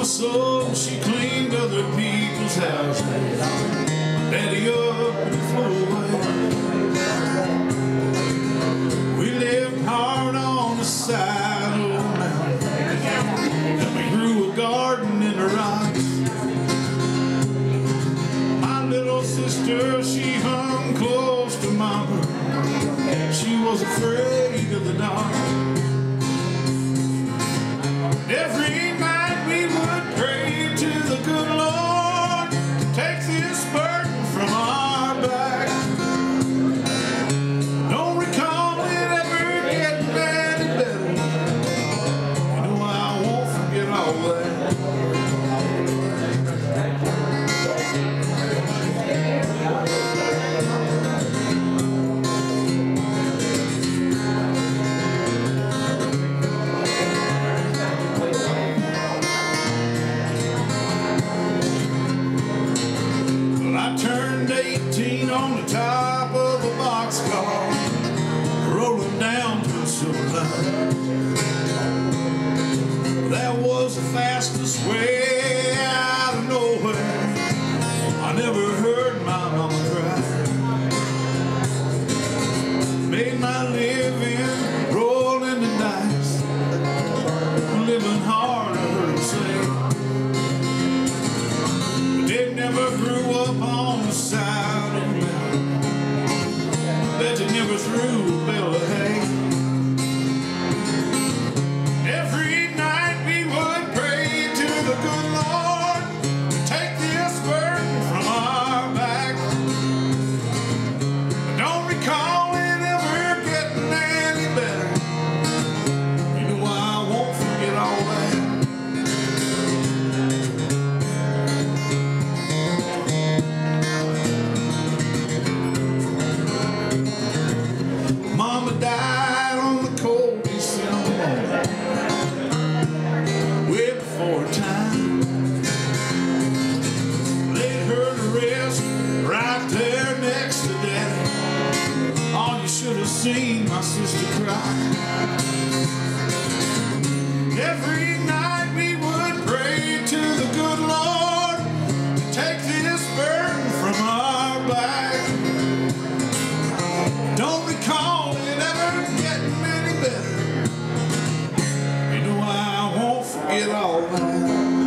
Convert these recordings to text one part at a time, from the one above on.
so she cleaned other people's houses. Daddy up and flew away. We lived hard on the side of a mountain, and we grew a garden in the rocks. My little sister, she hung close to Mama. She was afraid of the dark. Every night we would pray to the good Lord to take this burden from our back. Don't recall it ever getting any better. You know I won't forget all that. On the top of a boxcar, rolling down to the silver line. That was the fastest way out of nowhere. I never heard my mama cry. Made my living rolling the dice, living hard, I heard her say. But they never grew up on the side of the mountain. Bet they never threw a bale of hay. Every night we would pray to the good Lord to take this burden from our back. I don't recall it ever getting any better. You know I won't forget all that. Mama died on the cold December morning, way before her time. Laid her to rest right there next to Daddy. Oh, you should have seen my sister cry. Every night we would pray to the good Lord to take this burden from our back. Don't recall it ever getting any better. You know I won't forget all that.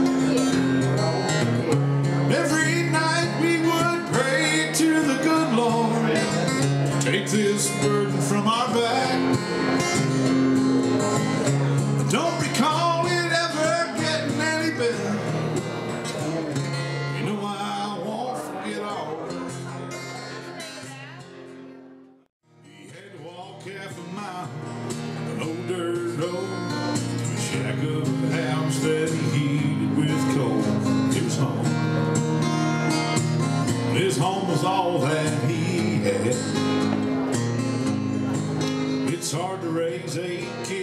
Every night we would pray to the good Lord to take this burden from our back. Don't recall it ever getting any better. You know I won't forget all that. Half a mile, an old dirt road, to a shack of a house that he heated with coal. It was home. His home was all that he had. It's hard to raise 8 kids